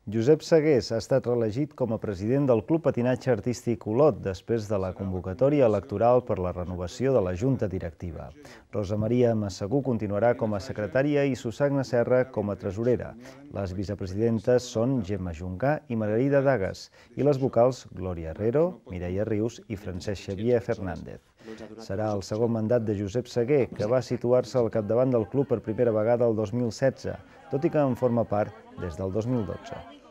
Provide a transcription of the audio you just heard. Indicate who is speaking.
Speaker 1: Josep Segués ha estat reelegit com a president del Club Patinatge Artístic Olot després de la convocatòria electoral per la renovació de la Junta Directiva. Rosa Maria Massagú continuarà com a secretària i Susagna Serra com a tresorera. Les vicepresidentes són Gemma Jungà i Margarida Dagas i les vocals Glòria Herrero, Mireia Rius i Francesc Xavier Fernández. Serà el segon mandat de Josep Segué, que va situar-se al capdavant del club per primera vegada el 2016, tot i que en forma part des del 2012.